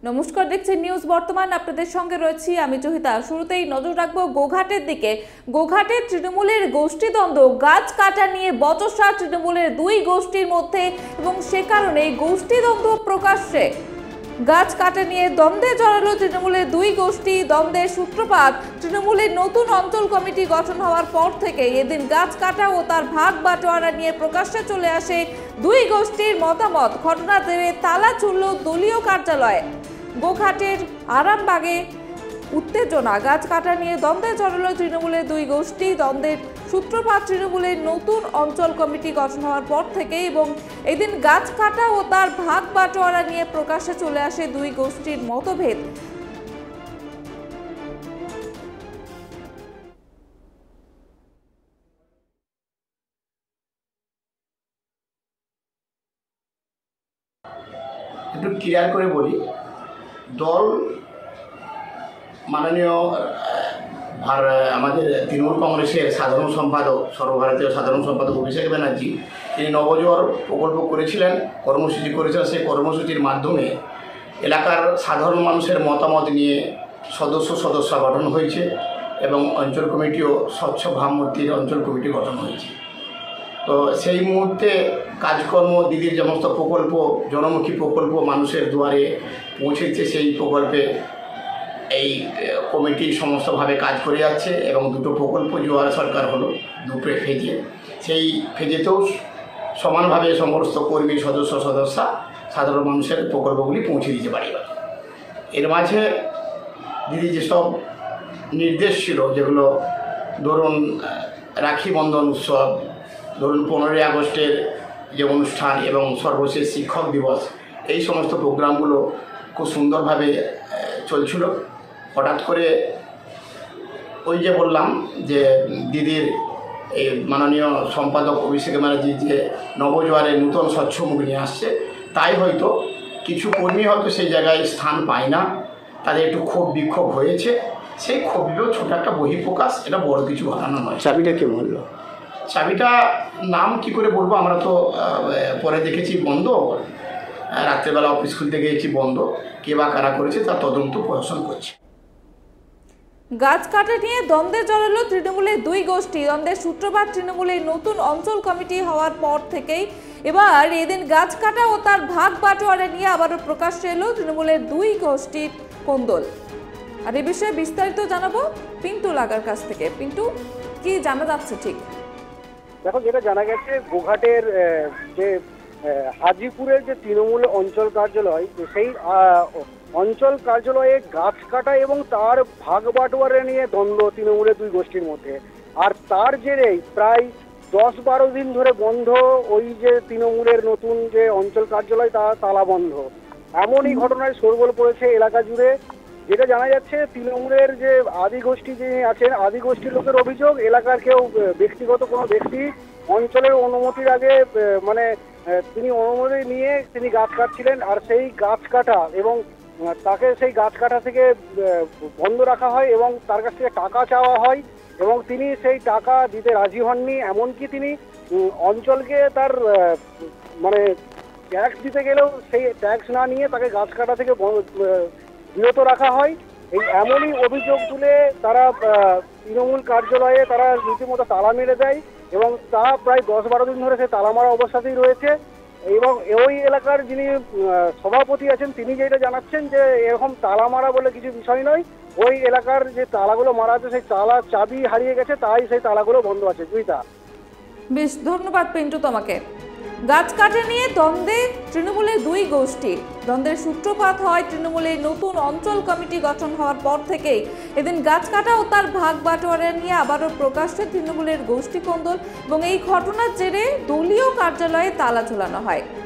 নমস্কার, দেখছেন নিউজ বর্তমান। আপনাদের সঙ্গে রয়েছি আমি জহিতা। শুরুতেই নজর রাখবো গোঘাটের দিকে। গোঘাটের তৃণমূলের গোষ্ঠীদ্বন্দ্ব, গাছ কাটা নিয়ে বচসা তৃণমূলের দুই গোষ্ঠীর মধ্যে এবং সে কারণে গোষ্ঠীদ্বন্দ্ব প্রকাশ্যে। গাছ কাটা নিয়ে দ্বন্দ্বে জড়ালো তৃণমূলের দুই গোষ্ঠী। দ্বন্দ্বের সূত্রপাত তৃণমূলের নতুন অঞ্চল কমিটি গঠন হওয়ার পর থেকে। এদিন গাছ কাটা ও তার ভাগ বাটোয়ারা নিয়ে প্রকাশ্যে চলে আসে দুই গোষ্ঠীর মতামত। ঘটনার জেরে তালা ঝুলল দলীয় কার্যালয়ে। গোঘাটের আরামবাগে উত্তেজনা, গাছ কাটা নিয়ে দ্বন্দ্বে জড়ালো তৃণমূলের দুই গোষ্ঠী। দ্বন্দ্বের সূত্রপাত তৃণমূলের নতুন অঞ্চল কমিটি গঠন হওয়ার পর থেকে এবং এদিন গাছ কাটা ও তার ভাগ বাটোয়ারা নিয়ে প্রকাশ্যে চলে আসে দুই গোষ্ঠীর মতভেদ। একটু ক্লিয়ার করে বলি, দল মাননীয় আমাদের তৃণমূল কংগ্রেসের সাধারণ সম্পাদক, সর্বভারতীয় সাধারণ সম্পাদক অভিষেক ব্যানার্জি, তিনি নবজোয়ার প্রকল্প করেছিলেন, কর্মসূচি করেছিলেন। সেই কর্মসূচির মাধ্যমে এলাকার সাধারণ মানুষের মতামত নিয়ে সদস্য গঠন হয়েছে এবং অঞ্চল কমিটিও স্বচ্ছ ভাবমূর্তির অঞ্চল কমিটি গঠন হয়েছে। তো সেই মুহূর্তে কাজকর্ম, দিদির সমস্ত প্রকল্প, জনমুখী প্রকল্প মানুষের দুয়ারে পৌঁছেছে। সেই প্রকল্পে এই কমিটি সমস্তভাবে কাজ করে যাচ্ছে এবং দুটো প্রকল্প জোয়ার সরকার হলো, দুটো ফেজে। সেই ফেজেতেও সমানভাবে সমস্ত কর্মী, সদস্যা সাধারণ মানুষের প্রকল্পগুলি পৌঁছে দিতে পারে। এর মাঝে দিদি যেসব নির্দেশ ছিল, যেগুলো ধরুন রাখি বন্ধন উৎসব, ধরুন 15ই আগস্টের যে অনুষ্ঠান এবং সর্বশেষ শিক্ষক দিবস, এই সমস্ত প্রোগ্রামগুলো খুব সুন্দরভাবে চলছিল। হঠাৎ করে ওই যে বললাম যে দিদির এই মাননীয় সম্পাদক অভিষেক ব্যানার্জি যে নবজোয়ারের নূতন স্বচ্ছ মুখ নিয়ে আসছে, তাই হয়তো কিছু কর্মী হয়তো সেই জায়গায় স্থান পায় না, তাদের একটু ক্ষোভ বিক্ষোভ হয়েছে। সেই ক্ষোভেও ছোটো একটা বহিঃপ্রকাশ, এটা বড় কিছু ঘটানো নয়। চাবিটা কে বললো? চাবিটা নাম কি করে বলবো, আমরা তো পরে দেখেছি বন্ধ, রাত্রেবেলা অফিস খুলতে গিয়েছি বন্ধ। কে বা কারা করেছে তার তদন্ত প্রশাসন করছে। গাছ কাটা নিয়ে দ্বন্দ্বে জড়ালো তৃণমূলের দুই গোষ্ঠী। দ্বন্দ্বের সূত্রপাত তৃণমূলের নতুন অঞ্চল কমিটি হওয়ার পর থেকেই। এবার এদিন গাছ কাটা ও তার ভাগ বাটোয়ারা নিয়ে আবারও প্রকাশ্যে এলো তৃণমূলের দুই গোষ্ঠীর কোন্দল। আর এ বিষয়ে বিস্তারিত জানাবো পিন্টু লাগার কাছ থেকে। পিন্টু, কি জানা যাচ্ছে ঠিক? দেখো, যেটা জানা গেছে, গোঘাটের যে হাজিপুরের যে তৃণমূল অঞ্চল কার্যালয়, সেই অঞ্চল কার্যালয়ে গাছ কাটা এবং তার ভাগ বাটোয়ারা নিয়ে দ্বন্দ্ব তৃণমূলের দুই গোষ্ঠীর মধ্যে। আর তার জেরেই প্রায় 10-12 দিন ধরে বন্ধ ওই যে তৃণমূলের নতুন যে অঞ্চল কার্যালয়, তা তালা বন্ধ। এমনই ঘটনায় শোরগোল পড়েছে এলাকা জুড়ে। যেটা জানা যাচ্ছে, তৃণমূলের যে আদি গোষ্ঠী যিনি আছেন, আদি গোষ্ঠীর লোকের অভিযোগ, এলাকার কেউ ব্যক্তিগত কোনো ব্যক্তি অঞ্চলের অনুমতির আগে তিনি অনুমতি নিয়ে তিনি গাছ কাটছিলেন। আর সেই গাছ কাটা এবং তাকে সেই গাছ কাটা থেকে বন্ধ রাখা হয় এবং তার কাছ থেকে টাকা চাওয়া হয় এবং তিনি সেই টাকা দিতে রাজি হননি। এমনকি তিনি অঞ্চলকে তার ট্যাক্স দিতে গেলেও সেই ট্যাক্স না নিয়ে তাকে গাছ কাটা থেকে বিরত রাখা হয়। এই এমনই অভিযোগ তুলে তারা তৃণমূল কার্যালয়ে তারা রীতিমতো তালা মেরে দেয় এবং তা প্রায় 10-12 দিন ধরে সে তালা মারা অবস্থাতেই রয়েছে। এবং ওই এলাকার যিনি সভাপতি আছেন, তিনি যেটা জানাচ্ছেন যে এরকম তালা মারা বলে কিছু বিষয় নয়, ওই এলাকার যে তালাগুলো মারা আছে সেই তালা চাবি হারিয়ে গেছে, তাই সেই তালাগুলো বন্ধ আছে। জুইতা, বেশ, ধন্যবাদ পিন্টু তোমাকে। গাছ কাটা নিয়ে দ্বন্দ্বে তৃণমূলের দুই গোষ্ঠী। দ্বন্দ্বের সূত্রপাত হয় তৃণমূলের নতুন অঞ্চল কমিটি গঠন হওয়ার পর থেকেই। এদিন গাছ কাটা ও তার ভাগ বাটোয়ারা নিয়ে আবারও প্রকাশ্যে তৃণমূলের গোষ্ঠী কোন্দল এবং এই ঘটনার জেরে দলীয় কার্যালয়ে তালা ঝোলানো হয়।